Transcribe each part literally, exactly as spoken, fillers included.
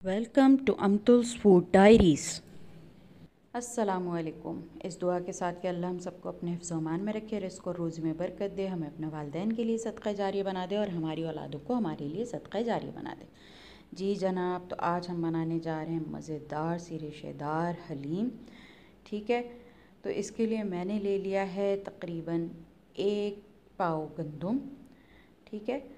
Welcome to Amtul's food diaries. अस्सलामुअलैकुम। इस दुआ के साथ कि अल्लाह हम सबको अपने हिफ्ज़-ओ-अमान में रखे, रिज़्क़ और रोज़ी में बरकत दे, हमें अपने वालिदैन के लिए सदक़ा जारिया बना दे और हमारी औलादों को हमारे लिए सदक़ा जारिया बना दे। जी जनाब, तो आज हम बनाने जा रहे हैं मज़ेदार सी रेशेदार हलीम। ठीक है, तो इसके लिए मैंने ले लिया है तकरीबन एक पाव गंदम। ठीक है,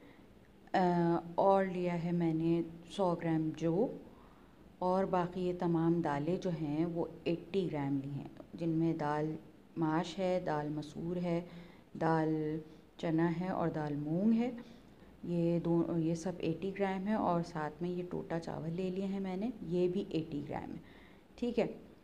और लिया है मैंने सौ ग्राम जौ, और बाकी ये तमाम दालें जो हैं वो अस्सी ग्राम ली हैं, जिनमें दाल माश है, दाल मसूर है, दाल चना है और दाल मूंग है। ये दो ये सब अस्सी ग्राम है, और साथ में ये टोटा चावल ले लिए हैं मैंने, ये भी अस्सी ग्राम है। ठीक है,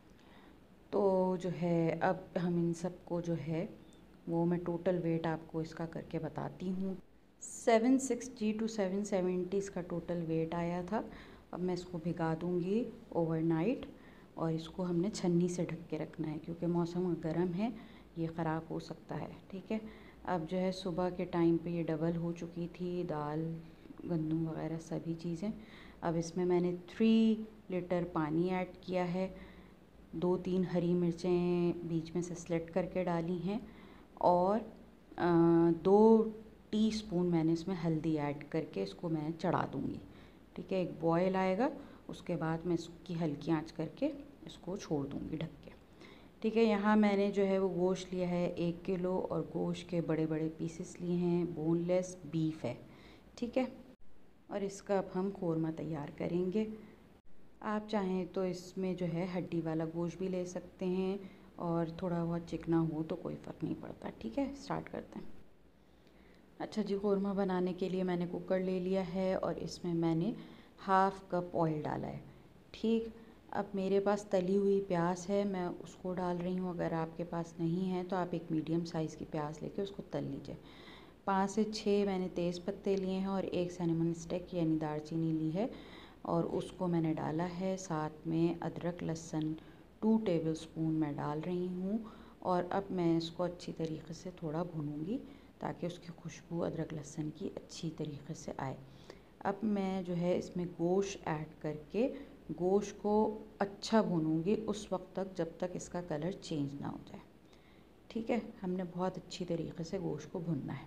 तो जो है अब हम इन सब को जो है वो मैं टोटल वेट आपको इसका करके बताती हूँ। Seven sixty two seven seventy इसका टोटल वेट आया था। अब मैं इसको भिगा दूँगी ओवरनाइट, और इसको हमने छन्नी से ढक के रखना है क्योंकि मौसम गर्म है, ये ख़राब हो सकता है। ठीक है, अब जो है सुबह के टाइम पे ये डबल हो चुकी थी दाल गंदम वगैरह सभी चीज़ें। अब इसमें मैंने थ्री लीटर पानी ऐड किया है, दो तीन हरी मिर्चें बीच में से स्लिट करके डाली हैं, और आ, दो टीस्पून मैंने इसमें हल्दी ऐड करके इसको मैं चढ़ा दूँगी। ठीक है, एक बॉयल आएगा, उसके बाद मैं इसकी हल्की आंच करके इसको छोड़ दूँगी ढक के। ठीक है, यहाँ मैंने जो है वो गोश्त लिया है एक किलो, और गोश्त के बड़े बड़े पीसेस लिए हैं, बोनलेस बीफ है। ठीक है, और इसका अब हम कोरमा तैयार करेंगे। आप चाहें तो इसमें जो है हड्डी वाला गोश्त भी ले सकते हैं, और थोड़ा बहुत चिकना हो तो कोई फ़र्क नहीं पड़ता। ठीक है, स्टार्ट करते हैं। अच्छा जी, कोरमा बनाने के लिए मैंने कुकर ले लिया है, और इसमें मैंने हाफ़ कप ऑयल डाला है। ठीक, अब मेरे पास तली हुई प्याज है, मैं उसको डाल रही हूँ। अगर आपके पास नहीं है तो आप एक मीडियम साइज़ की प्याज लेके उसको तल लीजिए। पाँच से छः मैंने तेज़ पत्ते लिए हैं, और एक सिनेमन स्टिक यानी दालचीनी ली है, और उसको मैंने डाला है। साथ में अदरक लहसुन टू टेबलस्पून मैं डाल रही हूँ, और अब मैं इसको अच्छी तरीके से थोड़ा भूनूंगी ताकि उसकी खुशबू अदरक लहसुन की अच्छी तरीके से आए। अब मैं जो है इसमें गोश्त ऐड करके गोश्त को अच्छा भूनूंगी उस वक्त तक जब तक इसका कलर चेंज ना हो जाए। ठीक है, हमने बहुत अच्छी तरीके से गोश्त को भूनना है।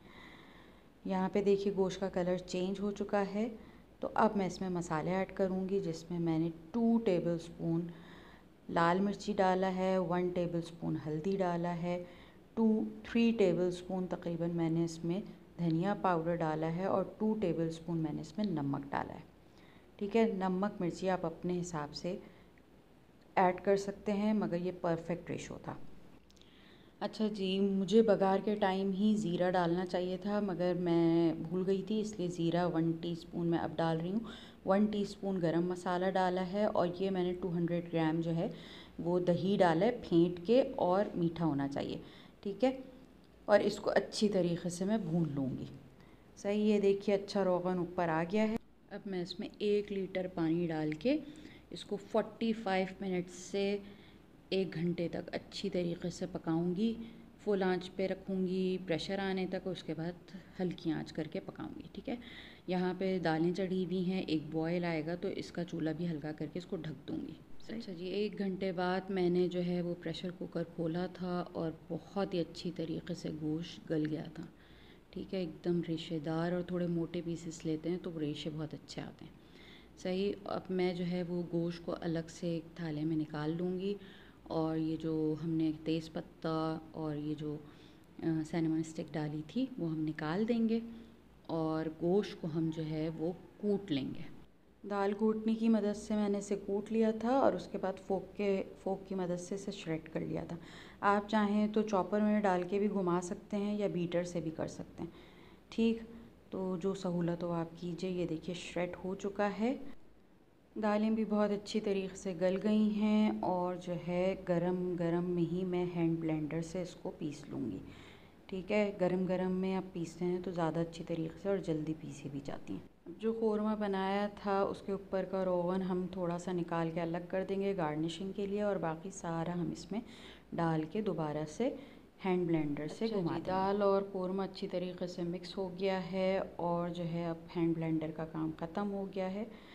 यहाँ पे देखिए गोश्त का कलर चेंज हो चुका है। तो अब मैं इसमें मसाले ऐड करूँगी, जिसमें मैंने टू टेबलस्पून लाल मिर्ची डाला है, वन टेबलस्पून हल्दी डाला है, टू थ्री टेबलस्पून तकरीबन मैंने इसमें धनिया पाउडर डाला है, और टू टेबलस्पून मैंने इसमें नमक डाला है। ठीक है, नमक मिर्ची आप अपने हिसाब से ऐड कर सकते हैं, मगर ये परफेक्ट रेशो था। अच्छा जी, मुझे बघार के टाइम ही ज़ीरा डालना चाहिए था, मगर मैं भूल गई थी, इसलिए ज़ीरा वन टीस्पून मैं अब डाल रही हूँ। वन टीस्पून गरम मसाला डाला है, और ये मैंने टू हंड्रेड ग्राम जो है वो दही डाला है फेंट के, और मीठा होना चाहिए। ठीक है, और इसको अच्छी तरीके से मैं भून लूँगी। सही है, देखिए अच्छा रोगन ऊपर आ गया है। अब मैं इसमें एक लीटर पानी डाल के इसको पैंतालीस मिनट से एक घंटे तक अच्छी तरीके से पकाऊंगी। फुल आंच पे रखूंगी प्रेशर आने तक, उसके बाद हल्की आंच करके पकाऊंगी। ठीक है, यहाँ पे दालें चढ़ी हुई हैं, एक बॉयल आएगा तो इसका चूल्हा भी हल्का करके इसको ढक दूंगी। अच्छा जी, एक घंटे बाद मैंने जो है वो प्रेशर कुकर खोला था, और बहुत ही अच्छी तरीके से गोश्त गल गया था। ठीक है, एकदम रेशेदार, और थोड़े मोटे पीसेस लेते हैं तो रेशे बहुत अच्छे आते हैं। सही, अब मैं जो है वो गोश्त को अलग से एक थाले में निकाल लूँगी, और ये जो हमने तेज़ पत्ता और ये जो सिनेमन स्टिक डाली थी वो हम निकाल देंगे, और गोश्त को हम जो है वो कूट लेंगे। दाल कूटने की मदद से मैंने इसे कूट लिया था, और उसके बाद फोक के फोक की मदद से इसे श्रेड कर लिया था। आप चाहें तो चॉपर में डाल के भी घुमा सकते हैं, या बीटर से भी कर सकते हैं। ठीक, तो जो सहूलत हो आप कीजिए। ये देखिए श्रेड हो चुका है। दालें भी बहुत अच्छी तरीके से गल गई हैं, और जो है गरम गरम में ही मैं हैंड ब्लेंडर से इसको पीस लूँगी। ठीक है, गरम गरम में आप पीसते हैं तो ज़्यादा अच्छी तरीके से और जल्दी पीसी भी जाती हैं। जो क़ोरमा बनाया था उसके ऊपर का रोगन हम थोड़ा सा निकाल के अलग कर देंगे गार्निशिंग के लिए, और बाकी सारा हम इसमें डाल के दोबारा से हैंड ब्लेंडर से घुमा देंगे। दाल और क़ोरमा अच्छी तरीके से मिक्स हो गया है, और जो है अब हैंड ब्लेंडर का काम ख़त्म हो गया है।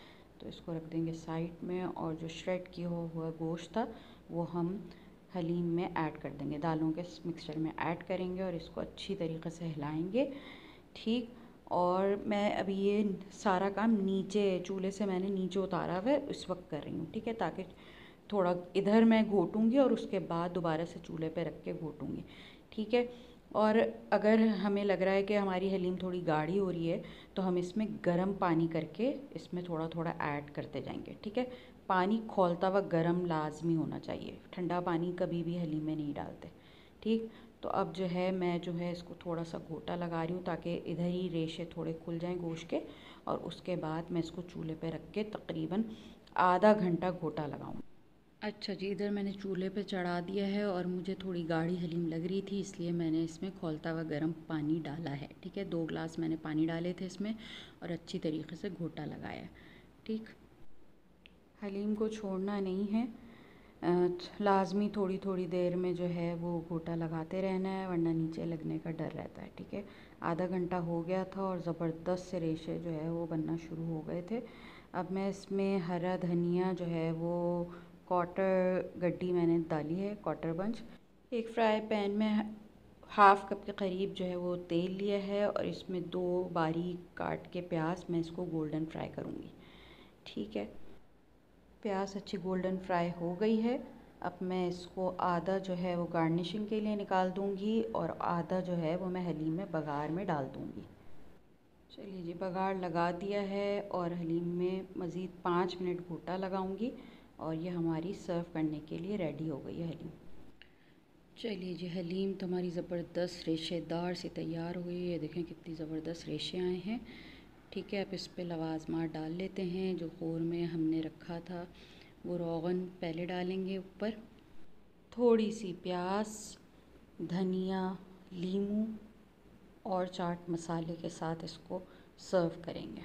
तो इसको रख देंगे साइड में, और जो श्रेड किया हुआ गोश्त था वो हम हलीम में ऐड कर देंगे, दालों के मिक्सचर में ऐड करेंगे और इसको अच्छी तरीके से हिलाएंगे। ठीक, और मैं अभी ये सारा काम नीचे चूल्हे से मैंने नीचे उतारा हुआ है इस वक्त कर रही हूँ। ठीक है, ताकि थोड़ा इधर मैं घोटूँगी और उसके बाद दोबारा से चूल्हे पे रख के घोटूँगी। ठीक है, और अगर हमें लग रहा है कि हमारी हलीम थोड़ी गाढ़ी हो रही है तो हम इसमें गर्म पानी करके इसमें थोड़ा थोड़ा ऐड करते जाएंगे। ठीक है, पानी खौलता हुआ गर्म लाजमी होना चाहिए, ठंडा पानी कभी भी हलीम में नहीं डालते। ठीक, तो अब जो है मैं जो है इसको थोड़ा सा घोटा लगा रही हूँ ताकि इधर ही रेशे थोड़े खुल जाएं गोश्त के, और उसके बाद मैं इसको चूल्हे पे रख के तकरीबन आधा घंटा घोटा लगाऊँ। अच्छा जी, इधर मैंने चूल्हे पे चढ़ा दिया है और मुझे थोड़ी गाढ़ी हलीम लग रही थी, इसलिए मैंने इसमें खौलता हुआ गर्म पानी डाला है। ठीक है, दो ग्लास मैंने पानी डाले थे इसमें और अच्छी तरीके से घोटा लगाया। ठीक, हलीम को छोड़ना नहीं है, लाजमी थोड़ी थोड़ी देर में जो है वो घोटा लगाते रहना है, वरना नीचे लगने का डर रहता है। ठीक है, आधा घंटा हो गया था और ज़बरदस्त से रेशे जो है वो बनना शुरू हो गए थे। अब मैं इसमें हरा धनिया जो है वो क्वार्टर गड्डी मैंने डाली है, क्वार्टर बंच। एक फ्राई पैन में हाफ़ कप के करीब जो है वो तेल लिया है और इसमें दो बारीक काट के प्याज मैं इसको गोल्डन फ्राई करूँगी। ठीक है, प्याज अच्छी गोल्डन फ्राई हो गई है। अब मैं इसको आधा जो है वो गार्निशिंग के लिए निकाल दूँगी और आधा जो है वो मैं हलीम में बघार में डाल दूँगी। चलिए जी, बघार लगा दिया है और हलीम में मज़ीद पाँच मिनट घोटा लगाऊंगी और ये हमारी सर्व करने के लिए रेडी हो गई है हलीम। चलिए जी, हलीम तो हमारी ज़बरदस्त रेशेदार से तैयार हो गई है। देखें कितनी ज़बरदस्त रेशे आए हैं। ठीक है, अब इस पर लवाजमात डाल लेते हैं। जो खोर में हमने रखा था वो रोगन पहले डालेंगे ऊपर, थोड़ी सी प्याज, धनिया, लीमू और चाट मसाले के साथ इसको सर्व करेंगे।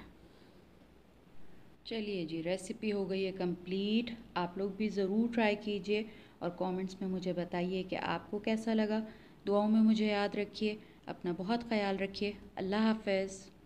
चलिए जी, रेसिपी हो गई है कंप्लीट। आप लोग भी ज़रूर ट्राई कीजिए और कमेंट्स में मुझे बताइए कि आपको कैसा लगा। दुआओं में मुझे याद रखिए, अपना बहुत ख्याल रखिए। अल्लाह हाफ़िज़।